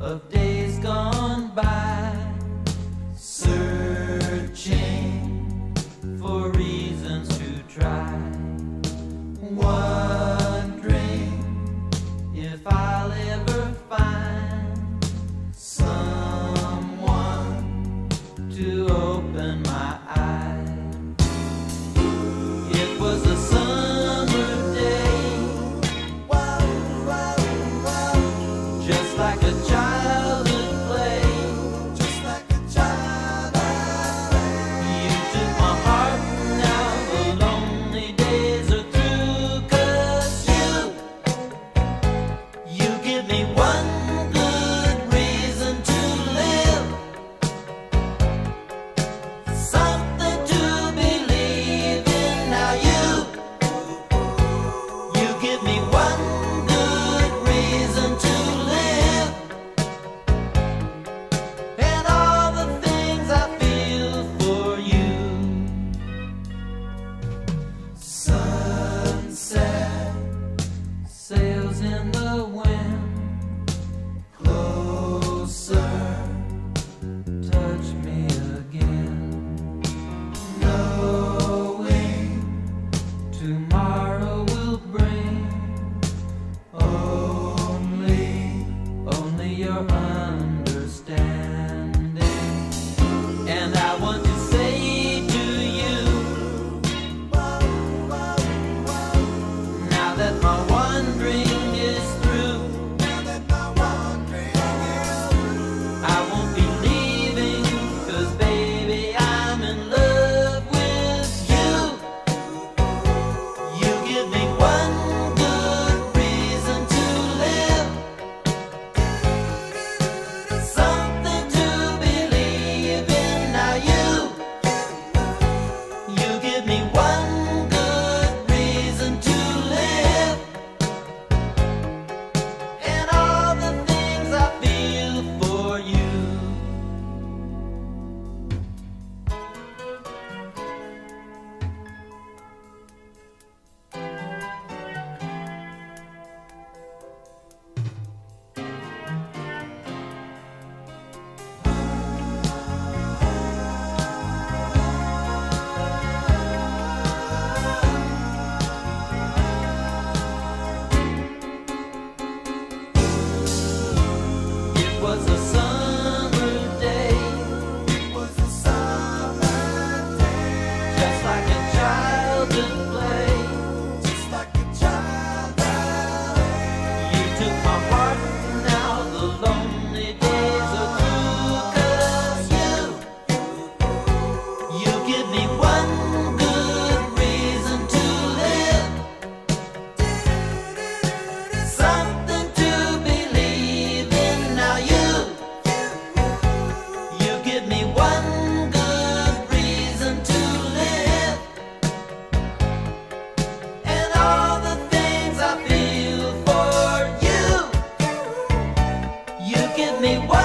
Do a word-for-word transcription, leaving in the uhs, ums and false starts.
of days gone by, searching for reasons to try, wondering if I'll ever find someone to open my eyes. It was a summer day, just like a childhood play, just like a childhood play. You took my heart, now the lonely days are through, 'cause you, you give me one good reason to live, something to believe in. Now you, you give me one good reason to live, and all the things I feel for you. Sunset sails in the wind, closer, touch me again, knowing tomorrow will bring only, only your understanding. And I want to say to you, now that my wandering is through, Now that my wandering is through, I won't be leaving, 'cause baby I'm in love with you. You give me one good reason to live, something to believe in. Now you, you give me one good reason to live, and all the things I feel for you. It was a summer day, it was a summer day, just like a childhood play. just like a childhood play. You took my heart, now the lonely days are through, 'cause you, you give me one good reason to live, something to believe in. Now you, you give me one good reason to live, and all the things I feel for you. You give me one